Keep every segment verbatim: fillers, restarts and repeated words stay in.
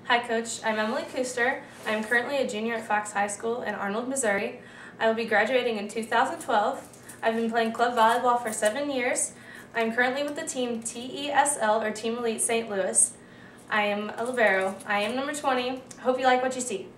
Hi Coach, I'm Emmily Kuster. I'm currently a junior at Fox High School in Arnold, Missouri. I will be graduating in two thousand twelve. I've been playing club volleyball for seven years. I'm currently with the team T E S L, or Team Elite Saint Louis. I am a libero. I am number twenty. Hope you like what you see.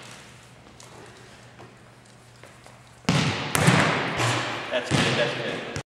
That's good, that's good.